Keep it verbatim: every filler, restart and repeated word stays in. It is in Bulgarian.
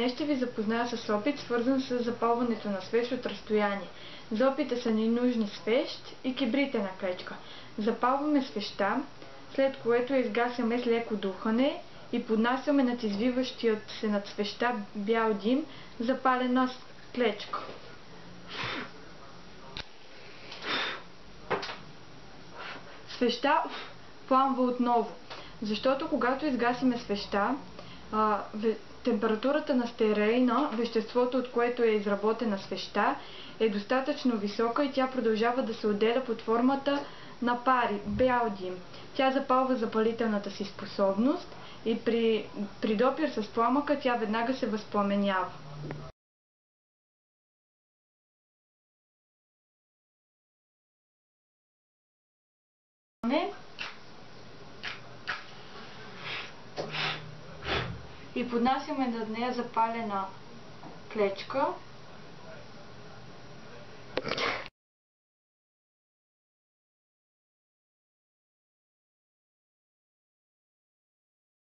Днес ще ви запозная с опит, свързан с запалването на свещ от разстояние. За опита са ни нужни свещ и кибритена клечка. Запалваме свещта, след което я изгасяме с леко духане и поднасяме над извиващият се над свещта бял дим запалена клечка. Свещта пламва отново, защото когато изгасиме свещта, а, температурата на стереина, веществото, от което е изработена свещта, е достатъчно висока и тя продължава да се отделя под формата на пари, бял дим. Тя запалва запалителната си способност и при, при допир с пламъка тя веднага се възпламенява. И поднасяме над нея запалена клечка.